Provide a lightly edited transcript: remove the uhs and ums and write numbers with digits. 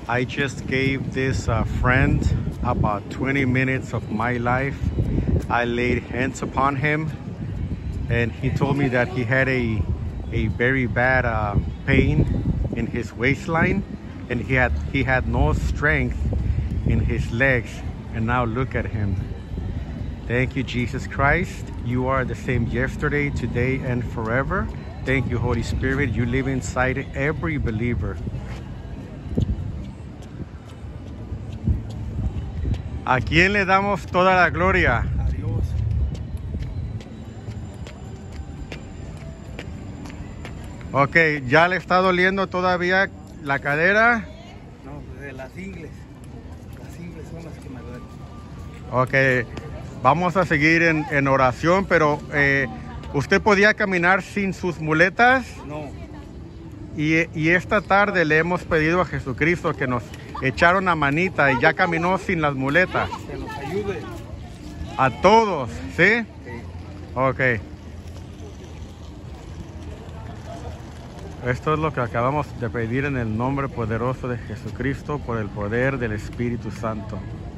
I just gave this friend about 20 minutes of my life. I laid hands upon him, and he told me that he had a very bad pain in his waistline, and he had no strength in his legs. And now look at him. Thank you, Jesus Christ. You are the same yesterday, today, and forever. Thank you, Holy Spirit. You live inside every believer. ¿A quién le damos toda la gloria? A Dios. Ok, ¿ya le está doliendo todavía la cadera? No, de las ingles. Las ingles son las que me duelen. Ok, vamos a seguir en oración, pero ¿usted podía caminar sin sus muletas? No. Y esta tarde le hemos pedido a Jesucristo que nos echara una manita y ya caminó sin las muletas. Que nos ayude. A todos, ¿sí? Sí. Ok. Esto es lo que acabamos de pedir en el nombre poderoso de Jesucristo por el poder del Espíritu Santo.